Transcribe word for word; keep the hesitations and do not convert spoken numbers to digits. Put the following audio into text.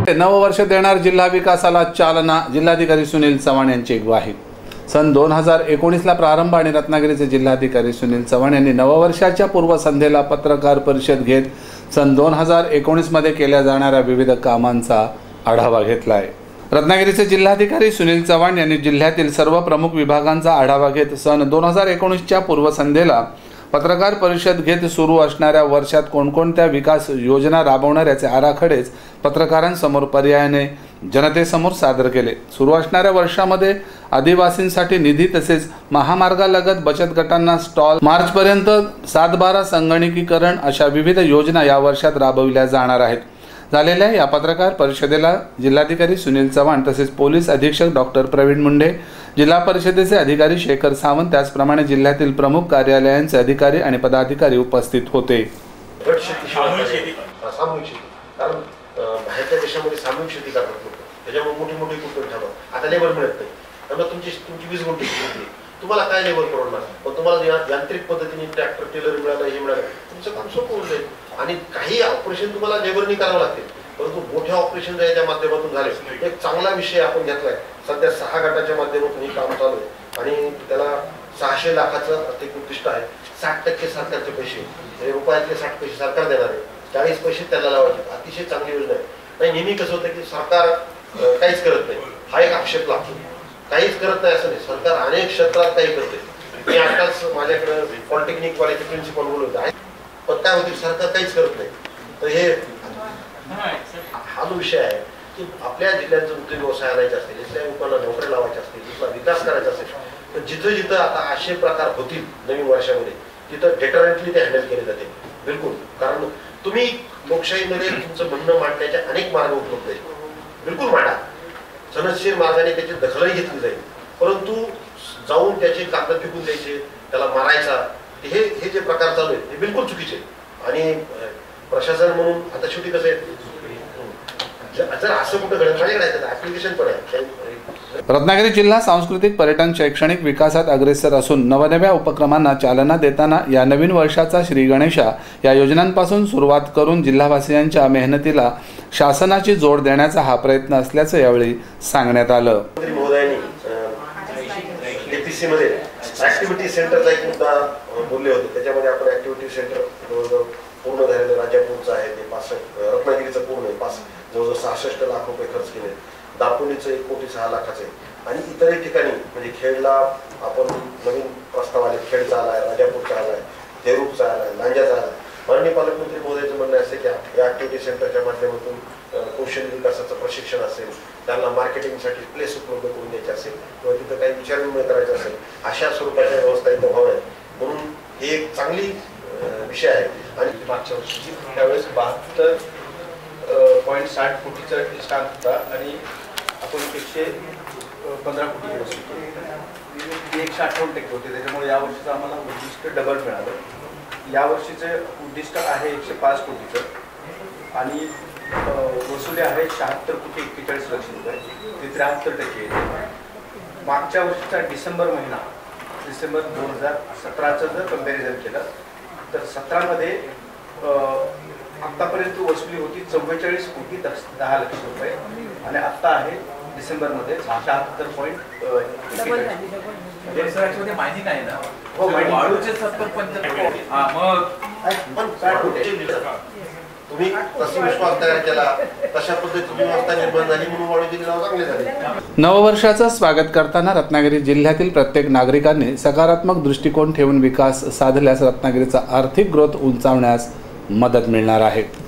नववर्ष देणार जिल्हा विकासाला चालना, जिल्हाधिकारी सुनील चव्हाण यांची ग्वाही। सन दोन हजार एकोणीसला प्रारंभ आणि रत्नागिरीचे जिल्हाधिकारी सुनील चव्हाण यांनी नववर्षाच्या पूर्वसंध्येला पत्रकार परिषद घेत सन दोन हजार एकोणीस मध्ये केल्या जाणाऱ्या विविध कामांचा आढावा घेतला आहे। रत्नागिरीचे जिल्हाधिकारी सुनील चव्हाण यांनी जिल्ह्यातील सर्व प्रमुख विभागांचा आढावा घेत सन दोन हजार एकोणीसच्या पूर्वसंध्येला पत्रकार परिषद घेत सुरू असणाऱ्या वर्षात कोणकोणत्या विकास योजना राबवणार याचे आराखडेच पत्रकारांसमोर पर्यायाने जनतेसमोर सादर केले। सुरू असणाऱ्या वर्षामध्ये आदिवासींसाठी निधी तसेच महामार्गालगत बचत गटांना स्टॉल, मार्चपर्यंत सात बारा संगणकीकरण अशा विविध योजना या वर्षात राबविल्या जाणार आहेत। झालेल्या या पत्रकार परिषदेला जिल्हाधिकारी सुनील चव्हाण तसेच पोलीस अधीक्षक डॉक्टर प्रवीण मुंडे, जिल्हा परिषदेचे अधिकारी शेखर सावंत, त्याचप्रमाणे जिल्ह्यातील प्रमुख कार्यालयांचे अधिकारी आणि पदाधिकारी उपस्थित होते। बाहेरच्या देशामध्ये सामूहिक शेती करतात लोक, त्याच्यामुळे मोठी मोठी कुटुंब ठेवतात। आता लेबर मिळत नाही, त्यामुळे तुमची तुमची वीस गुंठे शेती, तुम्हाला काय लेबर परवडणार? पण तुम्हाला यांत्रिक पद्धतीने ट्रॅक्टर टेलर मिळालं, हे मिळालं, तुमचं काम सोपं होऊन जाईल। आणि काही ऑपरेशन तुम्हाला लेबरनी करावं लागते, परंतु मोठ्या ऑपरेशन याच्या माध्यमातून झाले। एक चांगला विषय आपण घेतलाय, सध्या सहा गटाच्या माध्यमातून हे काम चालू आहे आणि त्याला सहाशे लाखाचं आर्थिक उद्दिष्ट आहे। साठ टक्के सरकारचे पैसे, रुपयातले साठ पैसे सरकार देणार आहे, चाळीस पैसे त्याला लावायचे। अतिशय चांगली योजना आहे। नाही, नेहमी कसं होतं की सरकार काहीच करत नाही, हा एक आक्षेप लागतो। काहीच करत नाही असं नाही, सरकार अनेक क्षेत्रात काही करते। मी आताच माझ्याकडे पॉलिटेक्निक कॉलेजचे प्रिन्सिपल बोलवते, पण काय होते सरकार काहीच करत नाही। तर हे हा जो विषय आहे की आपल्या जिल्ह्यात जर उद्योग व्यवसाय आणायचे असतील, इथल्या लोकांना नोकरी लावायच्या असतील, इथला विकास करायचा असेल, तर जिथं जिथं आता असे प्रकार होतील नवीन वर्षामध्ये तिथं डेटरंटली ते हँडल केले जाते। बिलकुल, कारण तुम्ही लोकशाहीमध्ये तुमचं म्हणणं मांडण्याचे अनेक मार्ग उपलब्ध आहेत, बिलकुल मांडा, सनदशीर मार्गाने त्याची दखलही घेतली जाईल, परंतु जाऊन त्याचे कागद फेकून द्यायचे, त्याला मारायचा, हे हे जे प्रकार चालू आहेत ते बिलकुल चुकीचे। आणि प्रशासन म्हणून आता शेवटी कसं आहे, जर असं कुठं घडत माझ्याकडे ऍप्लिकेशन पण आहे। रत्नागिरी जिल्हा सांस्कृतिक, पर्यटन, शैक्षणिक विकासात अग्रेसर असून नवनव्या उपक्रमांना चालना देताना या नवीन वर्षाचा श्री गणेशा या योजनांपासून सुरुवात करून जिल्हावासियांच्या मेहनतीला शासनाची जोड देण्याचा हा प्रयत्न असल्याचं यावेळी सांगण्यात आलं। डीपीसी मध्ये ऍक्टिव्हिटी सेंटरचा एक मुद्दा बोलले होते, त्याच्यामध्ये आपण ऍक्टिव्हिटी सेंटर जवळजवळ पूर्ण झालेलं राजापूरचं आहे, ते पासष्ट, रत्नागिरीचं पूर्ण आहे, पाच जवळजवळ सहासष्ट लाख रुपये खर्च केले, दापोलीचं एक कोटी सहा लाखाचं आहे, आणि इतरही ठिकाणी म्हणजे खेडला आपण नवीन प्रस्ताव आले, खेडचा आलाय, राजापूरचा आलाय, देरूरचा आलाय, लांजाचा आलाय। माननीय पालकमंत्री महोदयाचं म्हणणं असे की या ऍक्टिव्हिटी सेंटरच्या माध्यमातून कौशल्य विकासाचं प्रशिक्षण असेल, त्यांना मार्केटिंगसाठी प्लेस उपलब्ध करून द्यायचे असेल, किंवा तिथं काही विचारविनिमय करायचं असेल, अशा स्वरूपाच्या व्यवस्था इथं व्हाव्या, म्हणून ही एक चांगली विषय आहे। आणि मागच्या वर्षी त्यावेळेस बहात्तर पॉईंट साठ कोटीचा स्टाफ होता आणि आपण एकशे पंधरा कोटी वसूल एकशे अठ्ठावन्न टक्के होते, त्याच्यामुळे या वर्षीचं आम्हाला उद्दिष्ट डबल मिळालं। या वर्षीचे उद्दिष्ट आहे एकशे पाच कोटीचं आणि वसुली आहे शहात्तर कोटी एक्केचाळीस लक्ष रुपये, ते त्र्याहत्तर टक्के येते। मागच्या वर्षीचा डिसेंबर महिना, डिसेंबर दोन हजार सतराचं जर कम्पॅरिझन केलं तर सतरामध्ये आत्तापर्यंत वसुली होती चव्वेचाळीस कोटी दहा लक्ष रुपये आणि आत्ता आहे डिसेंबरमध्ये शहात्तर पॉईंट माहिती नाही ना, हो वाळूचे सत्तर पंच्याहत्तर तुम्ही तसा विश्वास तयार केला, तशा पद्धतीची व्यवस्था निर्माण झाली म्हणून वाळूचे नाव चांगले झाले। नववर्षाचं स्वागत करताना रत्नागिरी जिल्ह्यातील प्रत्येक नागरिकांनी सकारात्मक दृष्टिकोन ठेवून विकास साधल्यास रत्नागिरीचा आर्थिक ग्रोथ उंचावण्यास मदत मिळणार आहे।